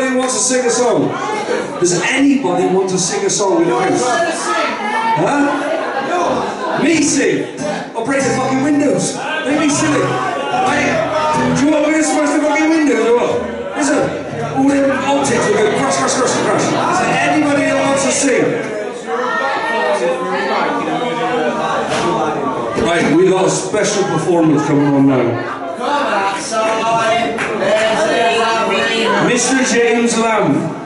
anybody who wants to sing a song? Does anybody want to sing a song in the house? Huh? Me sing? I'll break the fucking windows. Don't be silly. Right? Do you want me to smash the fucking windows or what? Listen, all them objects will go crash, crash, crash, crash. Is there anybody that wants to sing? Right, we got a special performance coming on now. Mr. James Lamb.